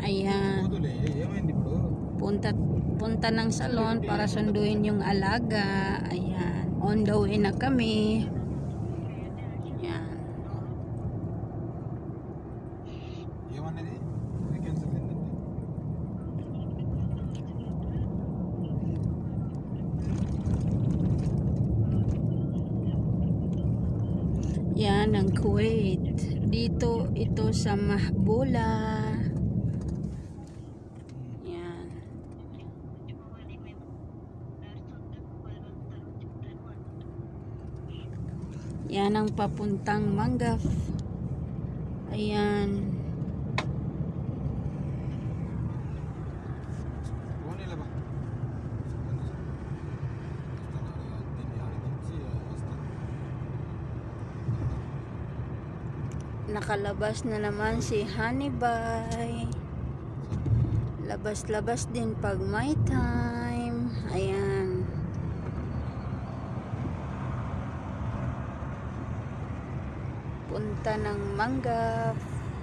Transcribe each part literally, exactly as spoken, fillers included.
Ayan. Punta, punta ng salon para sunduin yung alaga. Ayan. On the way na kami. Ayan. Yan ang Kuwait. Dito ito sa Mahbula. Yan. Yan ang papuntang Manggaf. Ayan. Nakalabas na naman si Honeybay. Labas-labas din pag may time. Ayan. Punta ng Manggaf.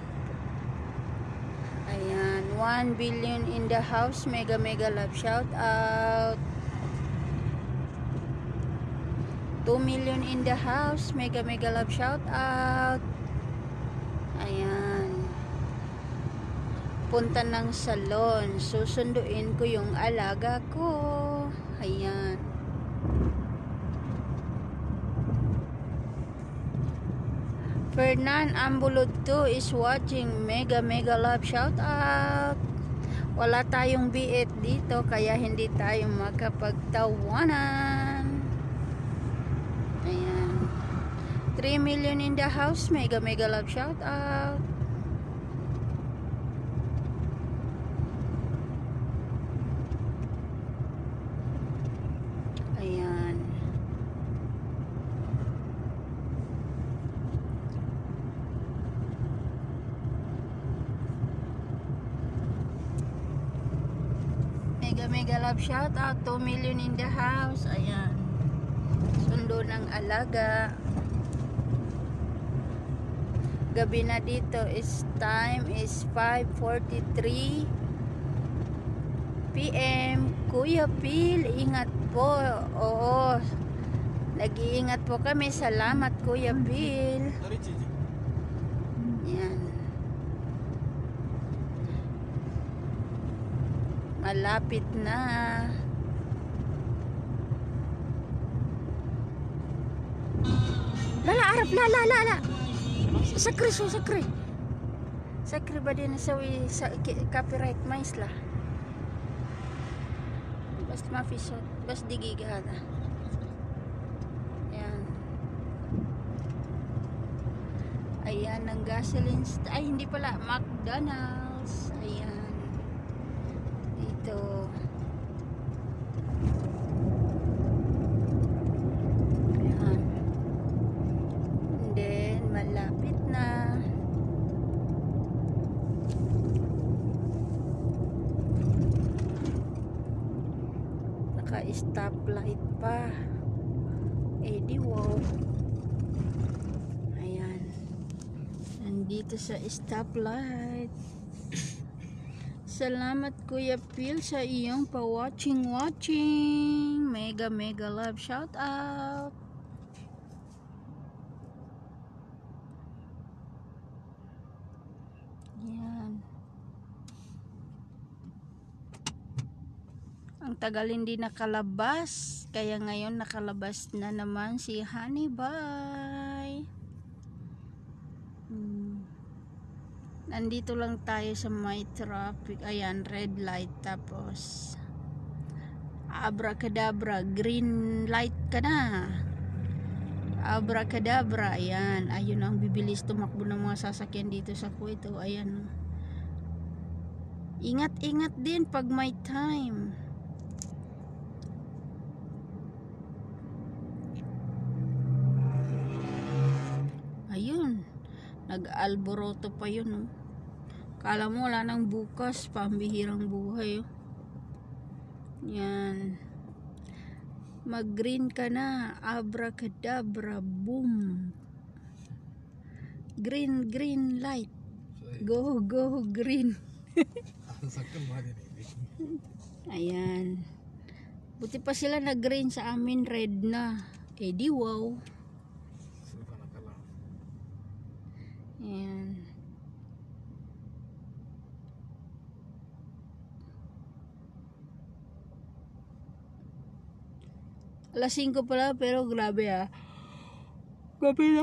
Ayan. one billion in the house. Mega mega love shout out. two million in the house. Mega mega love shout out. Ayan. Punta ng salon. Susunduin ko yung alaga ko. Ayan. Fernan Ambulod two is watching. Mega mega love shout out. Wala tayong biit dito kaya hindi tayo makapagtawanan. Ayan. three million in the house. Mega mega love shout out. Ayan. Mega mega love shout out. two million in the house. Ayan. Sundo ng alaga. Gabi na dito is time is five forty-three p m Kuya Phil, ingat po. Oo. Nag-iingat po kami. Salamat Kuya Phil. Yan. Malapit na. Lala, arap, lala, lala. Sakri, so sakri. Sakri ba din sa, sa copyright mais lah. Bas mafisot, bas digigada. Ayan. Ayan ang gasoline. Ay, hindi pala. McDonald's. Ayan. Dito. Malapit na. Naka-stoplight pa. Eh di wow. Ayan. Nandito sa stoplight. Salamat Kuya Phil sa iyong pa-watching watching. Mega mega love shout out. Yan. Ang tagal hindi nakalabas. Kaya ngayon nakalabas na naman si Honeybay. Hmm. Nandito lang tayo sa may traffic. Ayan, red light. Tapos abracadabra, green light ka na. Abracadabra, ayan. Ayun ang bibilis tumakbo ng mga sasakyan dito sa Kuwait. Ayan. Ingat-ingat din pag may time. Ayun. Nag-alboroto pa yun. Oh. Kala mo wala nang bukas. Pambihirang buhay. Oh. Yan. Mag-green ka na. Abracadabra. Boom. Green, green light. Go, go, green. Ayan. Buti pa sila nag-green, sa amin red na. Eh di wow. Ayan. alas singko pala, pero grabe ah. Grabe na.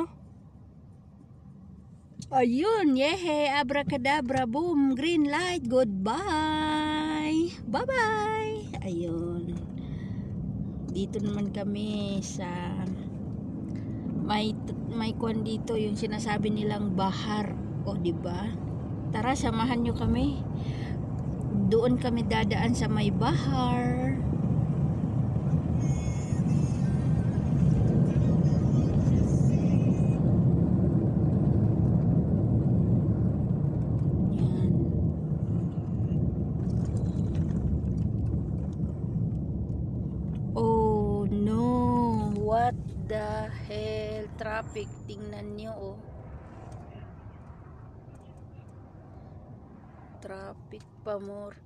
Ayun, yehe, abracadabra, boom, green light, goodbye. Bye-bye. Ayun. Dito naman kami sa may may kwan dito, yung sinasabi nilang bahar. O, di ba? Tara, samahan nyo kami. Doon kami dadaan sa may bahar. Oh no, what the hell, traffic, tingnan nyo oh. Traffic pa more.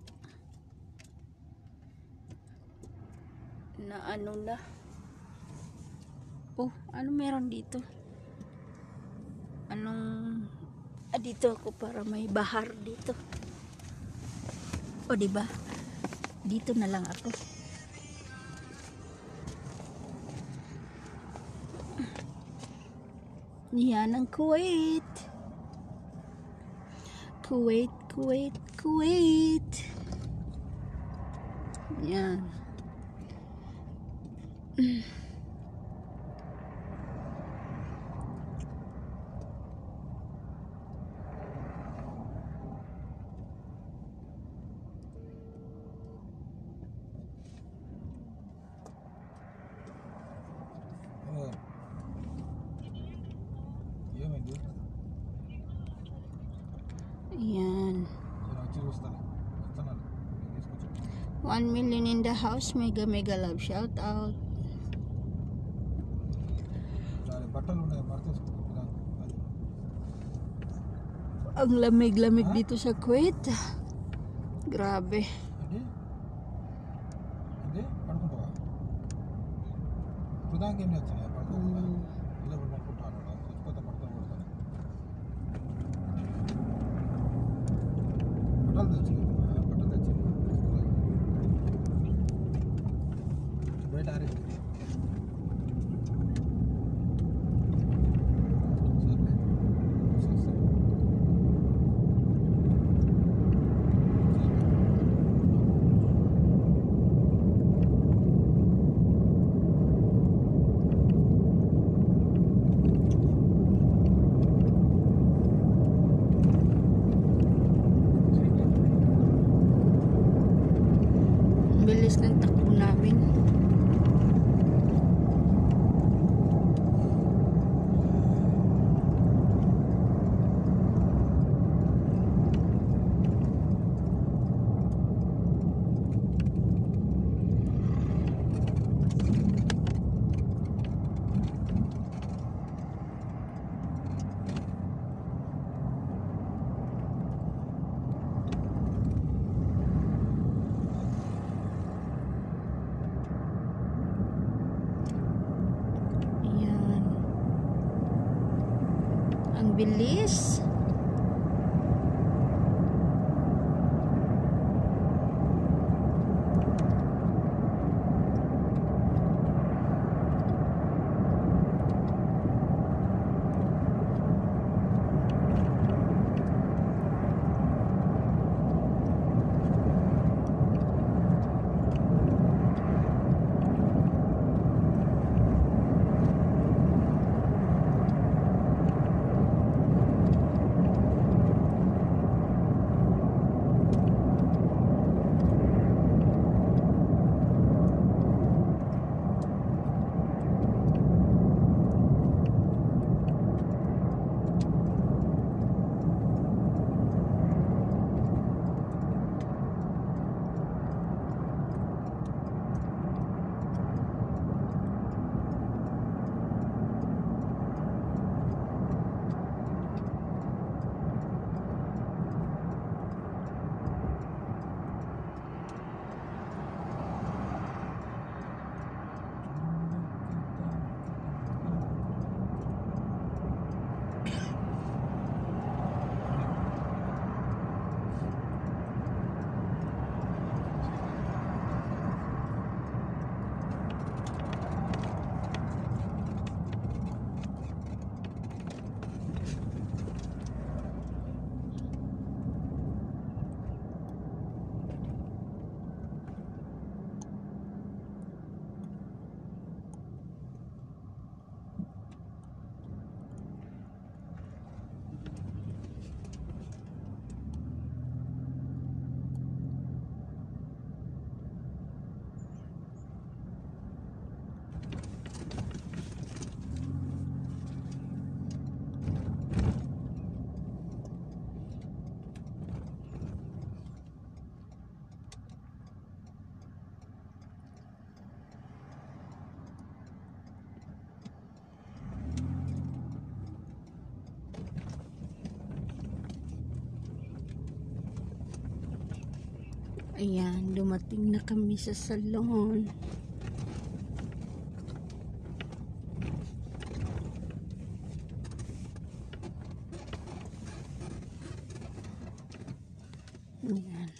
Na ano na. Oh, ano meron dito? Anong ah, dito ako para may bahar dito. Oh, di ba? Dito na lang ako. Yan ang Kuwait. Kuwait, Kuwait, Kuwait. Yan. Ayan. One million in the house. Mega mega love shout out. Ang lamig-lamig dito sa Kuwait. Grabe. Hmm. Bilis ng takbo namin. Ang bilis. Ayan, dumating na kami sa salon. Ayan.